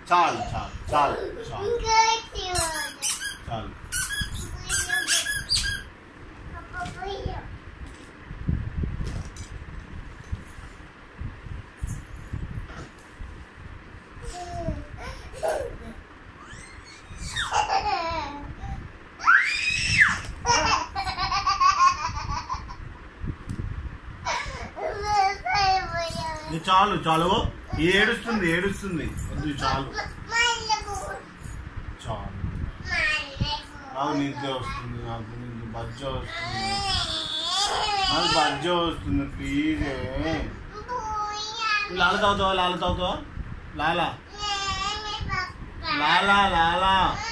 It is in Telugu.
చాలు చాలు చాలు చాలు చాలు. చాలు చాలు. ఏడుస్తుంది ఏడుస్తుంది. వద్దు చాలు చాలు. నాకు నిద్ర వస్తుంది. నాకు బజ్జ వస్తుంది. నాకు బజ్జ వస్తుంది. ప్లీజ్ లాల తాగుతావా? లాలా తాగుతావా? లాలా లాలా లాలా